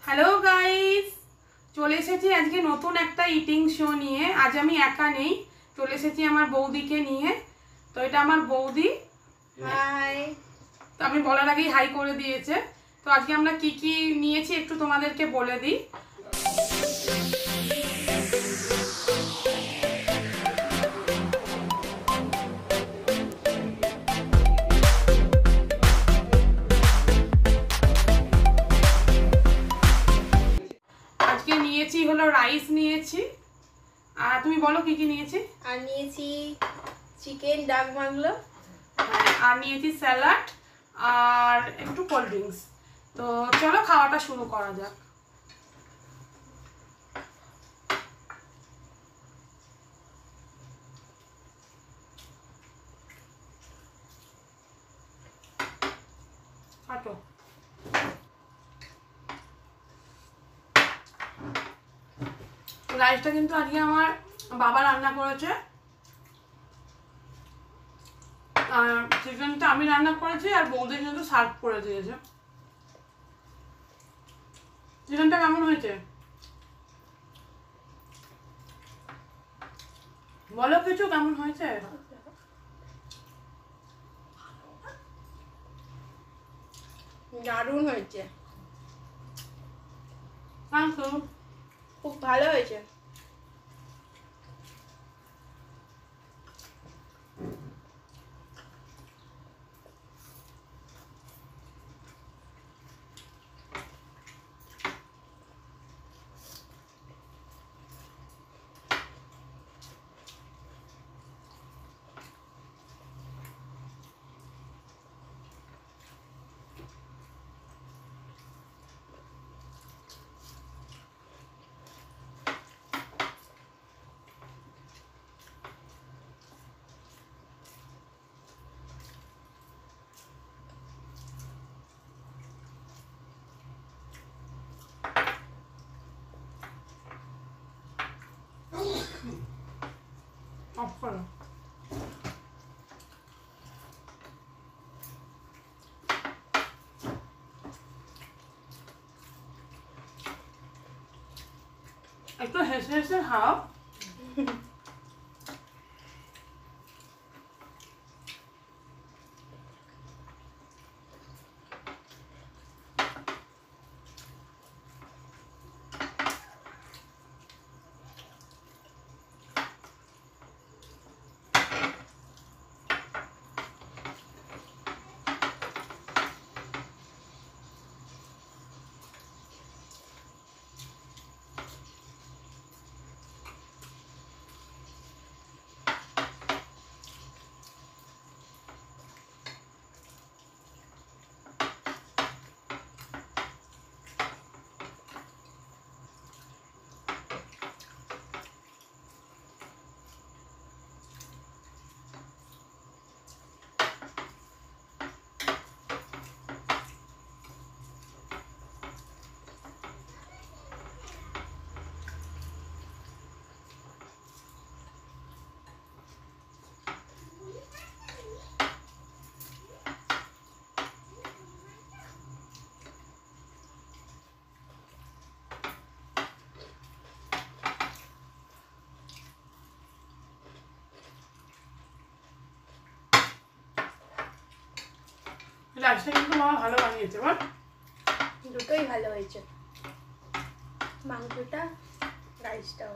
Hello guys, চলে এসেছি আজকে নতুন একটা ইটিং শো নিয়ে। আজ আমি একা নেই, চলে এসেছি আমার বৌদিকে নিয়ে। তো এটা আমার বৌদি। হাই। তো আমি বলার আগেই হাই করে দিয়েছে। তো আজকে আমরা কি কি নিয়েছি একটু তোমাদেরকে বলে দিই। আজকে নিয়েছি হলো রাইস নিয়েছি। আর তুমি বলো কি কি নিয়েছি। আর নিয়েছি চিকেন ডাক বাংলো, আর নিয়েছি স্যালাড আর একটু কোল্ড ড্রিঙ্কস। তো চলো খাওয়াটা শুরু করা যাক। কাটো। রাইসটা কিন্তু আজকে আমার বাবা রান্না করেছে, আর চিকেনটা আমি রান্না করেছি, আর বৌদি কিন্তু সার্ভ করে দিয়েছে। চিকেনটা কেমন হয়েছে বলো কিছু, কেমন হয়েছে? দারুণ হয়েছে, খুব খুব ভালো হয়েছে। অফ করো। একটু হেসে হেসে খাও। রাইসটা কিন্তু মা ভালো বানিয়েছে বল। দুটোই ভালো হয়েছে, মাংসটা রাইসটাও।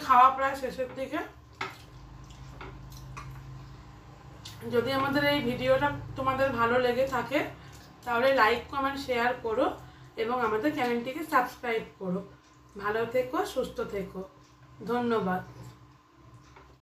খাওয়া প্রায় শেষের দিকে। যদি আমাদের এই ভিডিওটা তোমাদের ভালো লেগে থাকে তাহলে লাইক কমেন্ট শেয়ার করো এবং আমাদের চ্যানেলটিকে সাবস্ক্রাইব করো। ভালো থেকো, সুস্থ থেকো, ধন্যবাদ।